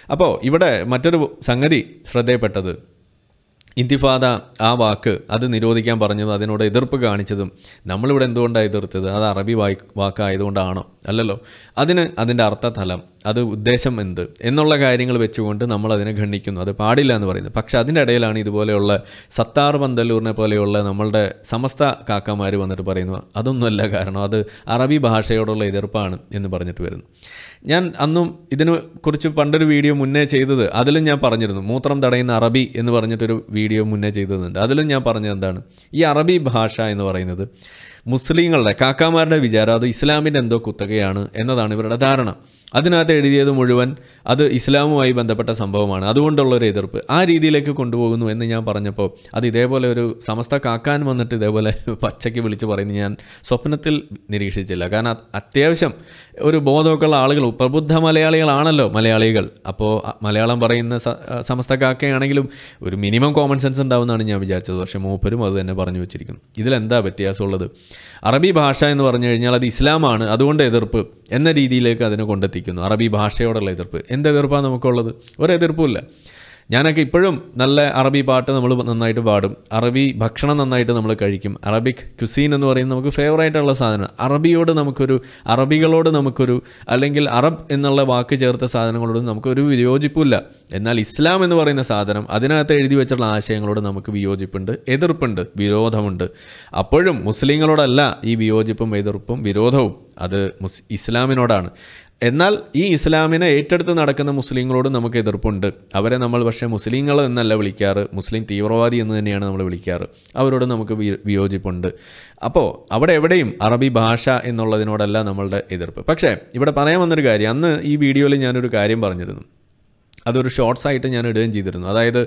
അപ്പോൾ ഇവിടെ മറ്റൊരു സംഗതി ശ്രദ്ധയിൽപ്പെട്ടത്, ഇന്തിഫാദ ആ വാക്ക് അത് നിരോധിക്കാൻ പറഞ്ഞതും അതിനോട് എതിർപ്പ് കാണിച്ചതും നമ്മളിവിടെ എന്തുകൊണ്ടാണ് എതിർത്തത്? അത് അറബി വാക്കായതുകൊണ്ടാണോ? അല്ലല്ലോ. അതിൻ്റെ അർത്ഥതലം, അത് ഉദ്ദേശം എന്ത് എന്നുള്ള കാര്യങ്ങൾ വെച്ചുകൊണ്ട് നമ്മൾ അതിനെ ഖണ്ഡിക്കുന്നു. അത് പാടില്ല എന്ന് പറയുന്നത്. പക്ഷേ അതിൻ്റെ ഇടയിലാണ് ഇതുപോലെയുള്ള സത്താർ പന്തല്ലൂരിനെ പോലെയുള്ള നമ്മളുടെ സമസ്ത കാക്കമാർ വന്നിട്ട് പറയുന്നു അതൊന്നുമല്ല കാരണം, അത് അറബി ഭാഷയോടുള്ള എതിർപ്പാണ് എന്ന് പറഞ്ഞിട്ട് വരുന്നു. ഞാൻ അന്നും ഇതിനെ കുറിച്ച് പണ്ടൊരു വീഡിയോ മുന്നേ ചെയ്തത്, അതിലും ഞാൻ പറഞ്ഞിരുന്നു മൂത്രം തടയുന്ന അറബി എന്ന് പറഞ്ഞിട്ടൊരു വീഡിയോ മുന്നേ ചെയ്തതുണ്ട്. അതിലും ഞാൻ പറഞ്ഞത് എന്താണ്, ഈ അറബി ഭാഷ എന്ന് പറയുന്നത് മുസ്ലിങ്ങളുടെ കാക്കാമാരുടെ വിചാരം അത് ഇസ്ലാമിൻ്റെ എന്തോ കുത്തകയാണ് എന്നതാണ് ഇവരുടെ ധാരണ. അതിനകത്ത് എഴുതിയത് മുഴുവൻ അത് ഇസ്ലാമുമായി ബന്ധപ്പെട്ട സംഭവമാണ്, അതുകൊണ്ടുള്ളൊരു എതിർപ്പ് ആ രീതിയിലേക്ക് കൊണ്ടുപോകുന്നു എന്ന് ഞാൻ പറഞ്ഞപ്പോൾ അത് ഇതേപോലെ ഒരു സമസ്ത കാക്കാൻ വന്നിട്ട് ഇതേപോലെ പച്ചയ്ക്ക് വിളിച്ച് പറയുന്നത് ഞാൻ സ്വപ്നത്തിൽ നിരീക്ഷിച്ചില്ല. കാരണം അത്യാവശ്യം ഒരു ബോധമൊക്കെയുള്ള ആളുകൾ, പ്രബുദ്ധ മലയാളികളാണല്ലോ മലയാളികൾ. അപ്പോൾ മലയാളം പറയുന്ന സമസ്ത കാക്കയാണെങ്കിലും ഒരു മിനിമം കോമൺ സെൻസ് ഉണ്ടാവുമെന്നാണ് ഞാൻ വിചാരിച്ചത്. പക്ഷേ മൂപ്പരും അത് തന്നെ പറഞ്ഞു വെച്ചിരിക്കുന്നു. ഇതിലെന്താ വ്യത്യാസമുള്ളത്? അറബി ഭാഷ എന്ന് പറഞ്ഞു കഴിഞ്ഞാൽ അത് ഇസ്ലാമാണ്, അതുകൊണ്ട് എതിർപ്പ് എന്ന രീതിയിലേക്ക് അതിനെ കൊണ്ടെത്തിക്കുന്നു. അറബി ഭാഷയോടുള്ള എതിർപ്പ്. എന്ത് എതിർപ്പാണ് നമുക്കുള്ളത്? ഒരു എതിർപ്പുമില്ല. ഞാനൊക്കെ ഇപ്പോഴും നല്ല അറബി പാട്ട് നമ്മൾ നന്നായിട്ട് പാടും, അറബി ഭക്ഷണം നന്നായിട്ട് നമ്മൾ കഴിക്കും. അറബിക് ക്യുസീൻ എന്ന് പറയുന്നത് നമുക്ക് ഫേവറേറ്റുള്ള സാധനമാണ്. അറബികളോട് നമുക്കൊരു അല്ലെങ്കിൽ അറബ് എന്നുള്ള വാക്ക് ചേർത്ത സാധനങ്ങളോട് നമുക്കൊരു വിയോജിപ്പില്ല. എന്നാൽ ഇസ്ലാം എന്ന് പറയുന്ന സാധനം, അതിനകത്ത് എഴുതി വെച്ചുള്ള ആശയങ്ങളോട് നമുക്ക് വിയോജിപ്പുണ്ട്, എതിർപ്പുണ്ട്, വിരോധമുണ്ട്. അപ്പോഴും മുസ്ലിങ്ങളോടല്ല ഈ വിയോജിപ്പും എതിർപ്പും വിരോധവും, അത് ഇസ്ലാമിനോടാണ്. എന്നാൽ ഈ ഇസ്ലാമിനെ ഏറ്റെടുത്ത് നടക്കുന്ന മുസ്ലിങ്ങളോട് നമുക്ക് എതിർപ്പുണ്ട്. അവരെ നമ്മൾ പക്ഷേ മുസ്ലിങ്ങൾ എന്നല്ല വിളിക്കാറ്, മുസ്ലിം തീവ്രവാദി എന്ന് തന്നെയാണ് നമ്മൾ വിളിക്കാറ്. അവരോട് നമുക്ക് വിയോജിപ്പുണ്ട്. അപ്പോൾ അവിടെ എവിടെയും അറബി ഭാഷ എന്നുള്ളതിനോടല്ല നമ്മളുടെ എതിർപ്പ്. പക്ഷേ ഇവിടെ പറയാൻ വന്നൊരു കാര്യം, അന്ന് ഈ വീഡിയോയിൽ ഞാനൊരു കാര്യം പറഞ്ഞിരുന്നു, അതൊരു ഷോർട്സായിട്ട് ഞാൻ ഇടുകയും ചെയ്തിരുന്നു. അതായത്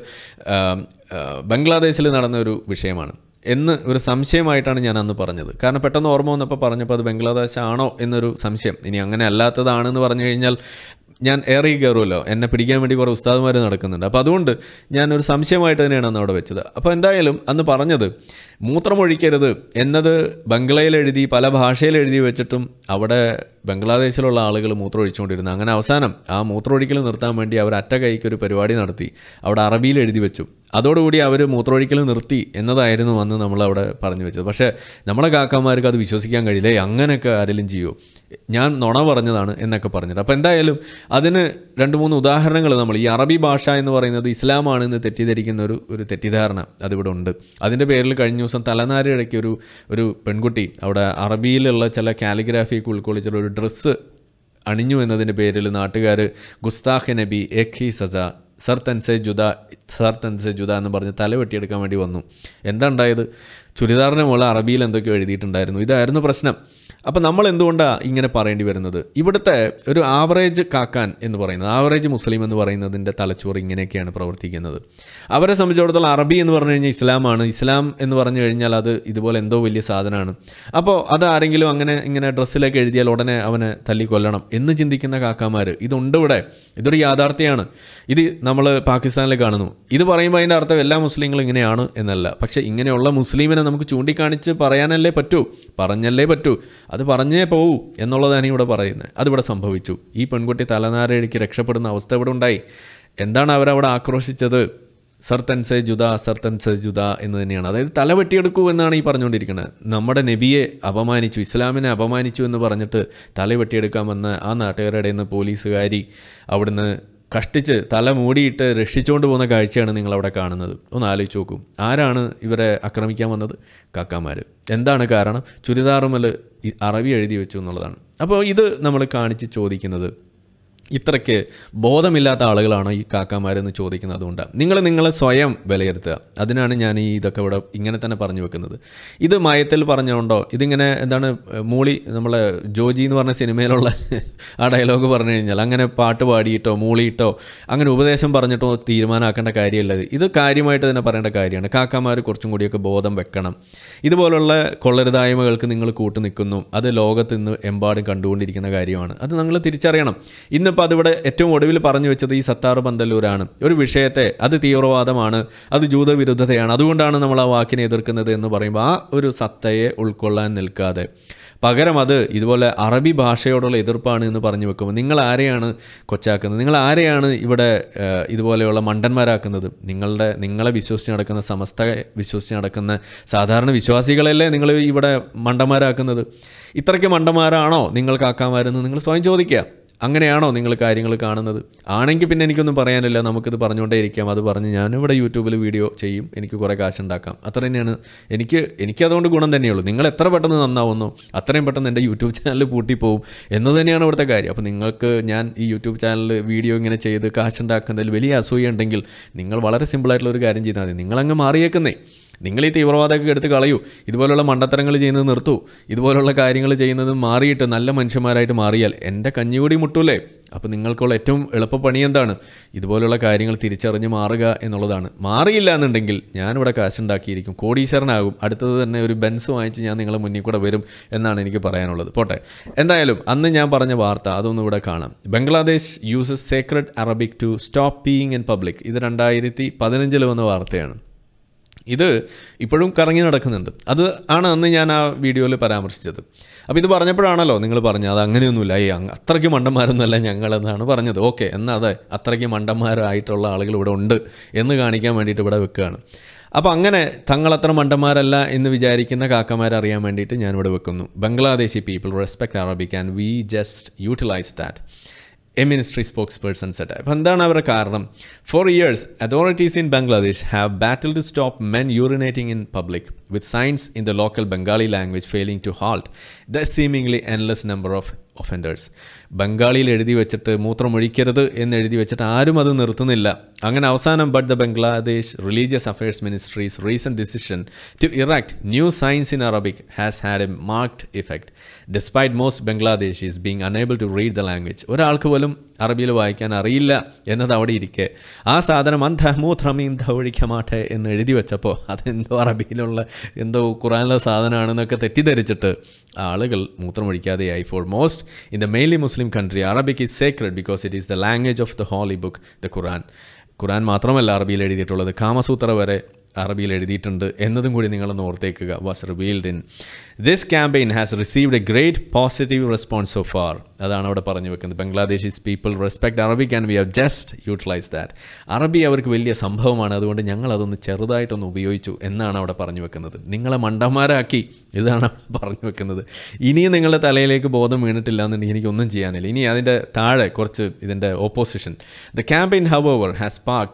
ബംഗ്ലാദേശിൽ നടന്ന ഒരു വിഷയമാണ് എന്ന് ഒരു സംശയമായിട്ടാണ് ഞാൻ അന്ന് പറഞ്ഞത്. കാരണം പെട്ടെന്ന് ഓർമ്മ വന്നപ്പോൾ പറഞ്ഞപ്പോൾ അത് ബംഗ്ലാദേശ് ആണോ എന്നൊരു സംശയം. ഇനി അങ്ങനെ അല്ലാത്തതാണെന്ന് പറഞ്ഞു കഴിഞ്ഞാൽ ഞാൻ ഏറി കയറുമല്ലോ, എന്നെ പിടിക്കാൻ വേണ്ടി കുറേ ഉസ്താദുമാർ നടക്കുന്നുണ്ട്. അപ്പോൾ അതുകൊണ്ട് ഞാനൊരു സംശയമായിട്ട് തന്നെയാണ് അന്ന് അവിടെ വെച്ചത്. അപ്പോൾ എന്തായാലും അന്ന് പറഞ്ഞത് മൂത്രമൊഴിക്കരുത് എന്നത് ബംഗ്ലയിൽ എഴുതി പല ഭാഷയിൽ എഴുതി വെച്ചിട്ടും അവിടെ ബംഗ്ലാദേശിലുള്ള ആളുകൾ മൂത്രമൊഴിച്ചുകൊണ്ടിരുന്നു. അങ്ങനെ അവസാനം ആ മൂത്രമൊഴിക്കൽ നിർത്താൻ വേണ്ടി അവർ അറ്റ കൈക്കൊരു പരിപാടി നടത്തി, അവിടെ അറബിയിൽ എഴുതി വെച്ചു. അതോടുകൂടി അവർ മൂത്രമൊഴിക്കൽ നിർത്തി എന്നതായിരുന്നു അന്ന് നമ്മളവിടെ പറഞ്ഞു വെച്ചത്. പക്ഷേ നമ്മുടെ കാക്കന്മാർക്ക് അത് വിശ്വസിക്കാൻ കഴിയില്ലേ, അങ്ങനെയൊക്കെ ആരെങ്കിലും ചെയ്യുമോ, ഞാൻ നുണ പറഞ്ഞതാണ് എന്നൊക്കെ പറഞ്ഞിട്ട്. അപ്പോൾ എന്തായാലും അതിന് 2-3 ഉദാഹരണങ്ങൾ നമ്മൾ ഈ അറബി ഭാഷ എന്ന് പറയുന്നത് ഇസ്ലാമാണെന്ന് തെറ്റിദ്ധരിക്കുന്ന ഒരു തെറ്റിദ്ധാരണ അതിവിടെ ഉണ്ട്. അതിൻ്റെ പേരിൽ കഴിഞ്ഞ ദിവസം തലനാരിഴയ്ക്ക് ഒരു പെൺകുട്ടി അവിടെ അറബിയിലുള്ള ചില കാലിഗ്രാഫിയൊക്കെ ഉൾക്കൊള്ളിച്ചുള്ള ഒരു ഡ്രസ്സ് അണിഞ്ഞു എന്നതിൻ്റെ പേരിൽ നാട്ടുകാർ ഗുസ്താഖ് നബി ഏഖി സജ സർ തൻസെ ജുദ എന്ന് പറഞ്ഞ് തല വെട്ടിയെടുക്കാൻ വേണ്ടി വന്നു. എന്താ ഉണ്ടായത്? ചുരിദാറിന് മുകളിൽ അറബിയിൽ എന്തൊക്കെയോ എഴുതിയിട്ടുണ്ടായിരുന്നു. ഇതായിരുന്നു പ്രശ്നം. അപ്പോൾ നമ്മൾ എന്തുകൊണ്ടാണ് ഇങ്ങനെ പറയേണ്ടി വരുന്നത്? ഇവിടുത്തെ ഒരു ആവറേജ് കാക്കാൻ എന്ന് പറയുന്നത്, ആവറേജ് മുസ്ലിം എന്ന് പറയുന്നതിൻ്റെ തലച്ചോറ് ഇങ്ങനെയൊക്കെയാണ് പ്രവർത്തിക്കുന്നത്. അവരെ സംബന്ധിച്ചിടത്തോളം അറബി എന്ന് പറഞ്ഞു കഴിഞ്ഞാൽ ഇസ്ലാമാണ്, ഇസ്ലാം എന്ന് പറഞ്ഞു കഴിഞ്ഞാൽ അത് ഇതുപോലെ എന്തോ വലിയ സാധനമാണ്. അപ്പോൾ അത് ആരെങ്കിലും ഇങ്ങനെ ഡ്രസ്സിലേക്ക് എഴുതിയാൽ ഉടനെ അവനെ തല്ലിക്കൊല്ലണം എന്ന് ചിന്തിക്കുന്ന കാക്കാമാർ ഇതുണ്ട് ഇവിടെ. ഇതൊരു യാഥാർത്ഥ്യമാണ്. ഇത് നമ്മൾ പാകിസ്ഥാനിൽ കാണുന്നു. ഇത് പറയുമ്പോൾ അതിൻ്റെ അർത്ഥം എല്ലാ മുസ്ലിങ്ങളും ഇങ്ങനെയാണ് എന്നല്ല. പക്ഷേ ഇങ്ങനെയുള്ള മുസ്ലിമിനെ നമുക്ക് ചൂണ്ടിക്കാണിച്ച് പറഞ്ഞല്ലേ പറ്റൂ, അത് പറഞ്ഞേ പോവൂ എന്നുള്ളതാണ് ഇവിടെ പറയുന്നത്. അതിവിടെ സംഭവിച്ചു. ഈ പെൺകുട്ടി തലനാരിഴയ്ക്ക് രക്ഷപ്പെടുന്ന അവസ്ഥ ഇവിടെ ഉണ്ടായി. എന്താണ് അവരവിടെ ആക്രോശിച്ചത്? സർ തൻസെ ജുദ എന്ന് തന്നെയാണ്. അതായത് തല വെട്ടിയെടുക്കൂ എന്നാണ് ഈ പറഞ്ഞുകൊണ്ടിരിക്കുന്നത്. നമ്മുടെ നബിയെ അപമാനിച്ചു, ഇസ്ലാമിനെ അപമാനിച്ചു എന്ന് പറഞ്ഞിട്ട് തല വെട്ടിയെടുക്കാമെന്ന് ആ നാട്ടുകാരുടെ നിന്ന് പോലീസുകാരി അവിടുന്ന് കഷ്ടിച്ച് തല മൂടിയിട്ട് രക്ഷിച്ചുകൊണ്ട് പോകുന്ന കാഴ്ചയാണ് നിങ്ങളവിടെ കാണുന്നത്. ഒന്ന് ആലോചിച്ച് നോക്കൂ. ആരാണ് ഇവരെ ആക്രമിക്കാൻ വന്നത്? കാക്കാമാർ. എന്താണ് കാരണം? ചുരിദാറുമൽ അറബി എഴുതി വെച്ചു എന്നുള്ളതാണ്. അപ്പോൾ ഇത് നമ്മൾ കാണിച്ച് ചോദിക്കുന്നത്, ഇത്രയ്ക്ക് ബോധമില്ലാത്ത ആളുകളാണോ ഈ കാക്കാമാരെന്ന് ചോദിക്കുന്നത്. അതുകൊണ്ടാണ് നിങ്ങളെ സ്വയം വിലയിരുത്തുക. അതിനാണ് ഞാൻ ഇതൊക്കെ ഇവിടെ ഇങ്ങനെ തന്നെ പറഞ്ഞു വെക്കുന്നത്. ഇത് മയത്തിൽ പറഞ്ഞുകൊണ്ടോ, ഇതിങ്ങനെ എന്താണ് മൂളി, നമ്മളെ ജോജി എന്ന് പറഞ്ഞ സിനിമയിലുള്ള ആ ഡയലോഗ് പറഞ്ഞു കഴിഞ്ഞാൽ അങ്ങനെ പാട്ട് പാടിയിട്ടോ മൂളിയിട്ടോ അങ്ങനെ ഉപദേശം പറഞ്ഞിട്ടോ തീരുമാനമാക്കേണ്ട കാര്യമല്ല. ഇത് കാര്യമായിട്ട് തന്നെ പറയേണ്ട കാര്യമാണ്. കാക്കാമാർ കുറച്ചും കൂടിയൊക്കെ ബോധം വെക്കണം. ഇതുപോലുള്ള കൊള്ളരുതായ്മകൾക്ക് നിങ്ങൾ കൂട്ടു നിൽക്കുന്നു, അത് ലോകത്ത് ഇന്ന് എമ്പാടും കണ്ടുകൊണ്ടിരിക്കുന്ന കാര്യമാണ്. അത് നിങ്ങൾ തിരിച്ചറിയണം. ഇന്നിപ്പോൾ ഞാനിപ്പോൾ അതിവിടെ ഏറ്റവും ഒടുവിൽ പറഞ്ഞു വെച്ചത് ഈ സത്താർ പന്തല്ലൂരാണ്. ഒരു വിഷയത്തെ അത് തീവ്രവാദമാണ്, അത് ജൂതവിരുദ്ധതയാണ്, അതുകൊണ്ടാണ് നമ്മൾ ആ വാക്കിനെ എതിർക്കുന്നത് എന്ന് പറയുമ്പോൾ ആ ഒരു സത്തയെ ഉൾക്കൊള്ളാൻ നിൽക്കാതെ പകരം അത് ഇതുപോലെ അറബി ഭാഷയോടുള്ള എതിർപ്പാണ് എന്ന് പറഞ്ഞു വെക്കുമ്പോൾ നിങ്ങൾ ആരെയാണ് കൊച്ചാക്കുന്നത്? നിങ്ങൾ ആരെയാണ് ഇവിടെ ഇതുപോലെയുള്ള മണ്ടന്മാരാക്കുന്നത്? നിങ്ങളെ വിശ്വസിച്ച് നടക്കുന്ന സമസ്ത വിശ്വസിച്ച് നടക്കുന്ന സാധാരണ വിശ്വാസികളല്ലേ നിങ്ങൾ ഇവിടെ മണ്ടന്മാരാക്കുന്നത്? ഇത്രയ്ക്ക് മണ്ടന്മാരാണോ നിങ്ങൾ കാക്കാമാരെന്ന് നിങ്ങൾ സ്വയം ചോദിക്കുക. അങ്ങനെയാണോ നിങ്ങൾ കാര്യങ്ങൾ കാണുന്നത്? ആണെങ്കിൽ പിന്നെ എനിക്കൊന്നും പറയാനില്ല, നമുക്കിത് പറഞ്ഞുകൊണ്ടേ ഇരിക്കാം. അത് പറഞ്ഞ് ഞാനിവിടെ യൂട്യൂബിൽ വീഡിയോ ചെയ്യും, എനിക്ക് കുറേ കാശുണ്ടാക്കാം. അത്ര തന്നെയാണ് എനിക്കതുകൊണ്ട് ഗുണം തന്നെയുള്ളൂ. നിങ്ങൾ എത്ര പെട്ടെന്ന് നന്നാവുന്നു അത്രയും പെട്ടെന്ന് എൻ്റെ യൂട്യൂബ് ചാനൽ പൂട്ടിപ്പോവും എന്ന് തന്നെയാണ് ഇവിടുത്തെ കാര്യം. അപ്പോൾ നിങ്ങൾക്ക് ഞാൻ ഈ യൂട്യൂബ് ചാനൽ വീഡിയോ ഇങ്ങനെ ചെയ്ത് കാശുണ്ടാക്കുന്നതിൽ വലിയ അസൂയ ഉണ്ടെങ്കിൽ നിങ്ങൾ വളരെ സിമ്പിളായിട്ടുള്ളൊരു കാര്യം ചെയ്താൽ മതി. നിങ്ങളങ്ങ് മാറിയേക്കുന്നേ. നിങ്ങൾ ഈ തീവ്രവാദമൊക്കെ എടുത്ത് കളയൂ, ഇതുപോലുള്ള മണ്ടത്തരങ്ങൾ ചെയ്യുന്നത് നിർത്തൂ, ഇതുപോലുള്ള കാര്യങ്ങൾ ചെയ്യുന്നത് മാറിയിട്ട് നല്ല മനുഷ്യന്മാരായിട്ട് മാറിയാൽ എൻ്റെ കഞ്ഞികൂടി മുട്ടൂലേ? അപ്പോൾ നിങ്ങൾക്കുള്ള ഏറ്റവും എളുപ്പപ്പണി എന്താണ്? ഇതുപോലുള്ള കാര്യങ്ങൾ തിരിച്ചറിഞ്ഞ് മാറുക എന്നുള്ളതാണ്. മാറിയില്ല എന്നുണ്ടെങ്കിൽ ഞാനിവിടെ കാശുണ്ടാക്കിയിരിക്കും, കോടീശ്വരനാകും, അടുത്തത് തന്നെ ഒരു ബെൻസ് വാങ്ങിച്ച് ഞാൻ നിങ്ങളുടെ മുന്നിൽ കൂടെ വരും എന്നാണ് എനിക്ക് പറയാനുള്ളത്. പോട്ടെ, എന്തായാലും അന്ന് ഞാൻ പറഞ്ഞ വാർത്ത അതൊന്നും ഇവിടെ കാണാം. Bangladesh uses sacred Arabic to stop peeing in public. ഇത് 2015 വന്ന വാർത്തയാണ്. ഇത് ഇപ്പോഴും കറങ്ങി നടക്കുന്നുണ്ട്. അത് ആണ് അന്ന് ഞാൻ ആ വീഡിയോയിൽ പരാമർശിച്ചത്. അപ്പോൾ ഇത് പറഞ്ഞപ്പോഴാണല്ലോ നിങ്ങൾ പറഞ്ഞത് അത് അങ്ങനെയൊന്നുമില്ല, അത്രയ്ക്ക് മണ്ടന്മാരൊന്നുമല്ല ഞങ്ങളെന്നാണ് പറഞ്ഞത്. ഓക്കെ, എന്നാൽ അതെ, അത്രയ്ക്ക് മണ്ടന്മാരായിട്ടുള്ള ആളുകൾ ഇവിടെ ഉണ്ട് എന്ന് കാണിക്കാൻ വേണ്ടിയിട്ട് ഇവിടെ വെക്കുകയാണ്. അപ്പോൾ അങ്ങനെ തങ്ങളത്ര മണ്ടന്മാരല്ല എന്ന് വിചാരിക്കുന്ന കാക്കമാരെ അറിയാൻ വേണ്ടിയിട്ട് ഞാനിവിടെ വെക്കുന്നു. Bangladeshi people respect Arabic and we just utilise that, a ministry spokesperson said. അപ്പോൾ എന്താണ് അവരുടെ കാരണം? For years, authorities in Bangladesh have battled to stop men urinating in public, with signs in the local Bengali language failing to halt the seemingly endless number of offenders. ബംഗാളിയിൽ എഴുതി വെച്ചിട്ട് മൂത്രമൊഴിക്കരുത് എന്ന് എഴുതി വെച്ചിട്ട് ആരും അത് നിർത്തുന്നില്ല. അങ്ങനെ അവസാനം but the Bangladesh religious affairs ministries recent decision to erect new signs in Arabic has had a marked effect despite most Bangladeshis being unable to read the language. ഒരാൾക്ക് പോലും അറബിയിൽ വായിക്കാൻ അറിയില്ല എന്നത് അവിടെ ഇരിക്കെ ആ സാധനം അന്ധമൂത്രമീൻ ധൗഴിക്കമാട്ടെ എന്ന് എഴുതി വെച്ചപ്പോൾ അതെന്തോ അറബിയിലുള്ള എന്തോ ഖുറാനിലെ സാധനമാണെന്നൊക്കെ തെറ്റിദ്ധരിച്ചിട്ട് ആളുകൾ മൂത്രമൊഴിക്കാതെയായി. For most in the mainly Muslim country, Arabic is sacred because it is the language of the holy book, the Quran. Quran മാത്രമല്ല അറബിയിൽ എഴുതിയിട്ടുള്ളത്, കാമസൂത്ര വരെ അറബിയിൽ എഴുതിയിട്ടുണ്ട് എന്നതും കൂടി നിങ്ങളൊന്ന് ഓർത്തേക്കുക. Was revealed in this campaign has received a great positive response so far. അതാണ് അവിടെ പറഞ്ഞു വെക്കുന്നത്. Bangladeshis people respect Arabic and we have just utilise that. അറബി അവർക്ക് വലിയ സംഭവമാണ്, അതുകൊണ്ട് ഞങ്ങളതൊന്ന് ചെറുതായിട്ടൊന്ന് ഉപയോഗിച്ചു എന്നാണ് അവിടെ പറഞ്ഞു വെക്കുന്നത്. നിങ്ങളെ മണ്ടന്മാരാക്കി ഇതാണ് പറഞ്ഞു വെക്കുന്നത്. ഇനിയും നിങ്ങളുടെ തലയിലേക്ക് ബോധം വീണിട്ടില്ല എന്നുണ്ടെങ്കിൽ എനിക്കൊന്നും ചെയ്യാനില്ല. ഇനി അതിൻ്റെ താഴെ കുറച്ച് ഇതിൻ്റെ opposition. The campaign however has sparked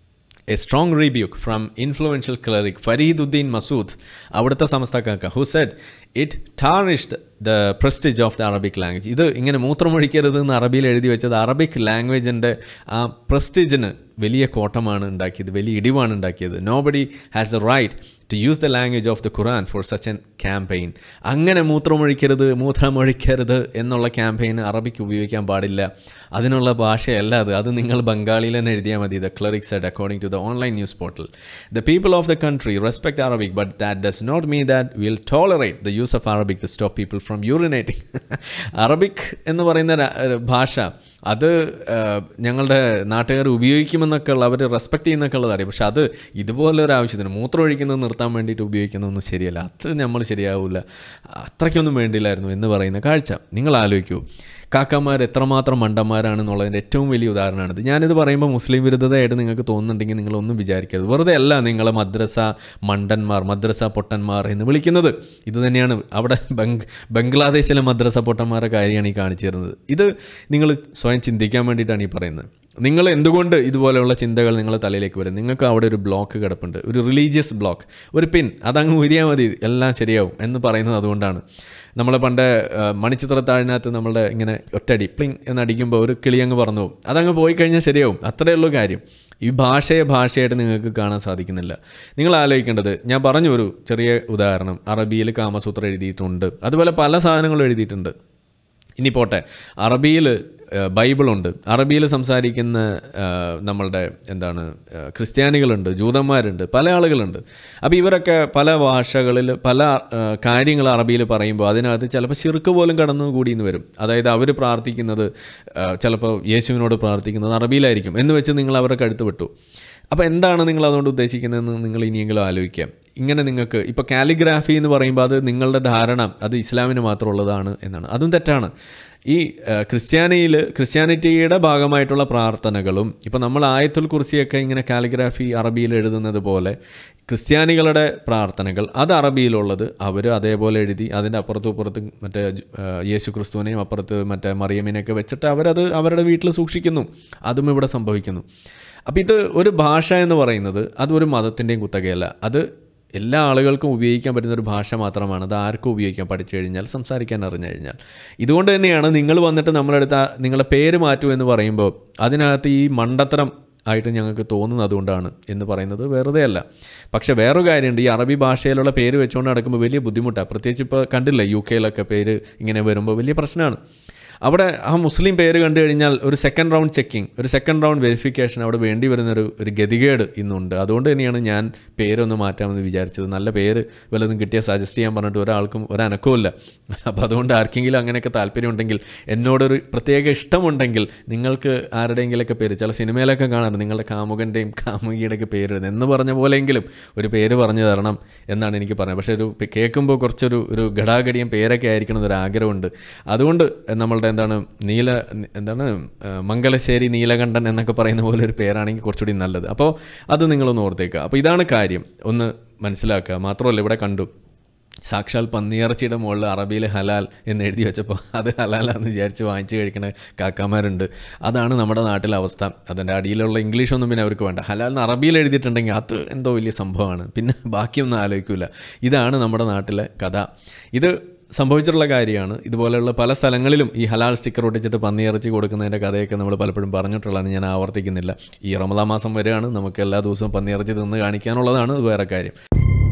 a strong rebuke from influential cleric Fariduddin Masood, അവിടുത്തെ സമസ്തക്കാക്ക, who said it tarnished the prestige of the Arabic language. ഇത് ഇങ്ങനെ മൂത്രമൊഴിക്കരുത് എന്ന് അറബിയിൽ എഴുതി വെച്ചത് അറബിക് ലാംഗ്വേജിൻ്റെ ആ പ്രസ്റ്റീജിന് വലിയ കോട്ടമാണ് ഉണ്ടാക്കിയത്, വലിയ ഇടിവാണ് ഉണ്ടാക്കിയത്. Nobody has the right to use the language of the Quran for such an campaign. അങ്ങനെ മൂത്രമൊഴിക്കരുത് എന്നുള്ള ക്യാമ്പയിന് അറബിക്ക് ഉപയോഗിക്കാൻ പാടില്ല. അതിനുള്ള ഭാഷയല്ല അത് നിങ്ങൾ ബംഗാളിയിൽ തന്നെ എഴുതിയാൽ മതി. The cleric said according to the online news portal. The people of the country respect Arabic but that does not mean that will tolerate the use of Arabic to stop people from urinating. Arabic എന്ന് പറയുന്ന ഭാഷ അത് ഞങ്ങളുടെ നാട്ടുകാർ ഉപയോഗിക്കുമെന്നൊക്കെ ഉള്ള, അവർ respect ചെയ്യുന്നൊക്കെ ഉള്ളത് അറിയാം. പക്ഷെ അത് ഇതുപോലൊരു ആവശ്യത്തിന് മൂത്രം ഒഴിക്കുന്നത് നിർത്താൻ വേണ്ടിയിട്ട് ഉപയോഗിക്കുന്നതൊന്നും ശരിയല്ല. അത് നമ്മൾ ശരിയാവില്ല, അത്രയ്ക്കൊന്നും വേണ്ടിയില്ലായിരുന്നു എന്ന് പറയുന്ന കാഴ്ച നിങ്ങൾ ആലോചിക്കൂ. കാക്കമാർ എത്രമാത്രം മണ്ടന്മാരാണെന്നുള്ളതിൻ്റെ ഏറ്റവും വലിയ ഉദാഹരണമാണിത്. ഞാനിത് പറയുമ്പോൾ മുസ്ലിം വിരുദ്ധതയായിട്ട് നിങ്ങൾക്ക് തോന്നുന്നുണ്ടെങ്കിൽ നിങ്ങളൊന്നും വിചാരിക്കരുത്. വെറുതെ അല്ല നിങ്ങളെ മദ്രസ മണ്ടന്മാർ, മദ്രസ പൊട്ടന്മാർ എന്ന് വിളിക്കുന്നത്. ഇത് തന്നെയാണ് അവിടെ ബംഗ്ലാദേശിലെ മദ്രസ പൊട്ടന്മാരുടെ കാര്യമാണ് ഈ കാണിച്ചു തരുന്നത്. ഇത് നിങ്ങൾ സ്വയം ചിന്തിക്കാൻ വേണ്ടിയിട്ടാണ് ഈ പറയുന്നത്. നിങ്ങൾ എന്തുകൊണ്ട് ഇതുപോലെയുള്ള ചിന്തകൾ നിങ്ങളുടെ തലയിലേക്ക് വരും? നിങ്ങൾക്ക് അവിടെ ഒരു ബ്ലോക്ക് കിടപ്പുണ്ട്, ഒരു റിലീജിയസ് ബ്ലോക്ക്, ഒരു പിൻ, അതങ്ങ് ഊരിയാൽ മതി എല്ലാം ശരിയാവും എന്ന് പറയുന്നത് അതുകൊണ്ടാണ്. നമ്മൾ പണ്ട് മണിച്ചിത്രത്താഴിനകത്ത് നമ്മളുടെ ഇങ്ങനെ ഒറ്റടി പ്ലിങ് എന്നടിക്കുമ്പോൾ ഒരു കിളി അങ്ങ് പറഞ്ഞു പോകും, അതങ്ങ് പോയി കഴിഞ്ഞാൽ ശരിയാവും. അത്രയേ ഉള്ളൂ കാര്യം. ഈ ഭാഷയായിട്ട് നിങ്ങൾക്ക് കാണാൻ സാധിക്കുന്നില്ല. നിങ്ങൾ ആലോചിക്കേണ്ടത്, ഞാൻ പറഞ്ഞു ഒരു ചെറിയ ഉദാഹരണം, അറബിയിൽ കാമസൂത്ര എഴുതിയിട്ടുണ്ട്, അതുപോലെ പല സാധനങ്ങളും എഴുതിയിട്ടുണ്ട്. ഇനി പോട്ടെ, അറബിയിൽ ബൈബിളുണ്ട്, അറബിയിൽ സംസാരിക്കുന്ന നമ്മളുടെ ക്രിസ്ത്യാനികളുണ്ട്, ജൂതന്മാരുണ്ട്, പല ആളുകളുണ്ട്. അപ്പോൾ ഇവരൊക്കെ പല ഭാഷകളിൽ പല കാര്യങ്ങൾ അറബിയിൽ പറയുമ്പോൾ അതിനകത്ത് ചിലപ്പോൾ ശിർക്ക് പോലും കടന്നു കൂടിയെന്ന് വരും. അതായത് അവർ പ്രാർത്ഥിക്കുന്നത് ചിലപ്പോൾ യേശുവിനോട് പ്രാർത്ഥിക്കുന്നത് അറബിയിലായിരിക്കും എന്ന് വെച്ച് നിങ്ങൾ അവരുടെ കഴുത്ത് വിട്ടു. അപ്പോൾ എന്താണ് നിങ്ങൾ അതുകൊണ്ട് ഉദ്ദേശിക്കുന്നതെന്ന് നിങ്ങൾ ഇനിയെങ്കിലും ആലോചിക്കാം. ഇങ്ങനെ നിങ്ങൾക്ക് ഇപ്പോൾ കാലിഗ്രാഫി എന്ന് പറയുമ്പോൾ അത് നിങ്ങളുടെ ധാരണ അത് ഇസ്ലാമിന് മാത്രമുള്ളതാണ് എന്നാണ്. അതും തെറ്റാണ്. ഈ ക്രിസ്ത്യാനിറ്റിയുടെ ഭാഗമായിട്ടുള്ള പ്രാർത്ഥനകളും ഇപ്പോൾ നമ്മൾ ആയത്തുൽ കുർസിയൊക്കെ ഇങ്ങനെ കാലിഗ്രാഫി അറബിയിൽ എഴുതുന്നത് പോലെ ക്രിസ്ത്യാനികളുടെ പ്രാർത്ഥനകൾ അത് അറബിയിലുള്ളത് അവർ അതേപോലെ എഴുതി അതിൻ്റെ അപ്പുറത്തും ഇപ്പുറത്തും മറ്റേ യേശു ക്രിസ്തുവിനെയും അപ്പുറത്ത് മറ്റേ മറിയമ്മിനെയൊക്കെ വെച്ചിട്ട് അവരത് അവരുടെ വീട്ടിൽ സൂക്ഷിക്കുന്നു. അതും ഇവിടെ സംഭവിക്കുന്നു. അപ്പോൾ ഇത് ഒരു ഭാഷ എന്ന് പറയുന്നത് അതൊരു മതത്തിൻ്റെയും കുത്തകയല്ല. അത് എല്ലാ ആളുകൾക്കും ഉപയോഗിക്കാൻ പറ്റുന്നൊരു ഭാഷ മാത്രമാണ്. അത് ആർക്കും ഉപയോഗിക്കാൻ പഠിച്ചു കഴിഞ്ഞാൽ, സംസാരിക്കാൻ അറിഞ്ഞു കഴിഞ്ഞാൽ. ഇതുകൊണ്ട് തന്നെയാണ് നിങ്ങൾ വന്നിട്ട് നമ്മളെടുത്ത് നിങ്ങളുടെ പേര് മാറ്റൂ എന്ന് പറയുമ്പോൾ അതിനകത്ത് ഈ മണ്ടത്തരം ആയിട്ട് ഞങ്ങൾക്ക് തോന്നുന്നത് അതുകൊണ്ടാണ് എന്ന് പറയുന്നത് വെറുതെ അല്ല. പക്ഷേ വേറൊരു കാര്യമുണ്ട്, ഈ അറബി ഭാഷയിലുള്ള പേര് വെച്ചുകൊണ്ട് നടക്കുമ്പോൾ വലിയ ബുദ്ധിമുട്ടാണ്. പ്രത്യേകിച്ച് ഇപ്പോൾ കണ്ടില്ല UK പേര് ഇങ്ങനെ വരുമ്പോൾ വലിയ പ്രശ്നമാണ്. അവിടെ ആ മുസ്ലിം പേര് കണ്ടു കഴിഞ്ഞാൽ ഒരു സെക്കൻഡ് റൗണ്ട് ചെക്കിങ്, ഒരു സെക്കൻഡ് റൗണ്ട് വെരിഫിക്കേഷൻ അവിടെ വേണ്ടി വരുന്നൊരു ഗതികേട് ഇന്നുണ്ട്. അതുകൊണ്ട് തന്നെയാണ് ഞാൻ പേരൊന്ന് മാറ്റാമെന്ന് വിചാരിച്ചത്. നല്ല പേര് വല്ലതും കിട്ടിയാൽ സജസ്റ്റ് ചെയ്യാൻ പറഞ്ഞിട്ട് ഒരാൾക്കും ഒരനക്കവുമില്ല. അപ്പോൾ അതുകൊണ്ട് ആർക്കെങ്കിലും അങ്ങനെയൊക്കെ താല്പര്യമുണ്ടെങ്കിൽ, എന്നോടൊരു പ്രത്യേക ഇഷ്ടമുണ്ടെങ്കിൽ, നിങ്ങൾക്ക് ആരുടെയെങ്കിലൊക്കെ പേര് ചില സിനിമയിലൊക്കെ കാണാറുണ്ട്, നിങ്ങളുടെ കാമുകൻ്റെയും കാമുകിയുടെയൊക്കെ പേര് എന്ന് പറഞ്ഞ പോലെയെങ്കിലും ഒരു പേര് പറഞ്ഞു തരണം എന്നാണ് എനിക്ക് പറഞ്ഞത്. പക്ഷേ ഒരു കേൾക്കുമ്പോൾ കുറച്ചൊരു ഘടാഘടിയും പേരൊക്കെ ആയിരിക്കണം എന്നൊരാഗ്രഹമുണ്ട്. അതുകൊണ്ട് നമ്മളുടെ മംഗലശ്ശേരി നീലകണ്ഠൻ എന്നൊക്കെ പറയുന്ന പോലെ ഒരു പേരാണെങ്കിൽ കുറച്ചുകൂടി നല്ലത്. അപ്പോൾ അത് നിങ്ങളൊന്ന് ഓർത്തേക്കുക. അപ്പോൾ ഇതാണ് കാര്യം, ഒന്ന് മനസ്സിലാക്കുക. മാത്രമല്ല ഇവിടെ കണ്ടു സാക്ഷാൽ പന്നിയിറച്ചിയുടെ മുകളിൽ അറബിയിൽ ഹലാൽ എന്ന് എഴുതി വെച്ചപ്പോൾ അത് ഹലാലാന്ന് വിചാരിച്ച് വാങ്ങിച്ച് കഴിക്കണ കാക്കാമാരുണ്ട്. അതാണ് നമ്മുടെ നാട്ടിലെ അവസ്ഥ. അതിൻ്റെ അടിയിലുള്ള ഇംഗ്ലീഷൊന്നും പിന്നെ അവർക്ക് വേണ്ട. ഹലാൽ എന്ന് അറബിയിൽ എഴുതിയിട്ടുണ്ടെങ്കിൽ അത് എന്തോ വലിയ സംഭവമാണ്, പിന്നെ ബാക്കിയൊന്നും ആലോചിക്കില്ല. ഇതാണ് നമ്മുടെ നാട്ടിലെ കഥ. ഇത് സംഭവിച്ചിട്ടുള്ള കാര്യമാണ്. ഇതുപോലെയുള്ള പല സ്ഥലങ്ങളിലും ഈ ഹലാൽ സ്റ്റിക്കർ ഒട്ടിച്ചിട്ട് പന്നിയിറച്ചി കൊടുക്കുന്നതിൻ്റെ കഥയൊക്കെ നമ്മൾ പലപ്പോഴും പറഞ്ഞിട്ടുള്ളതാണ്, ഞാൻ ആവർത്തിക്കുന്നില്ല. ഈ റമദാൻ മാസം വരെയാണ്, നമുക്ക് എല്ലാ ദിവസവും പന്നിയിറച്ചി തിന്ന് കാണിക്കാനുള്ളതാണ്, അത് വേറെ കാര്യം.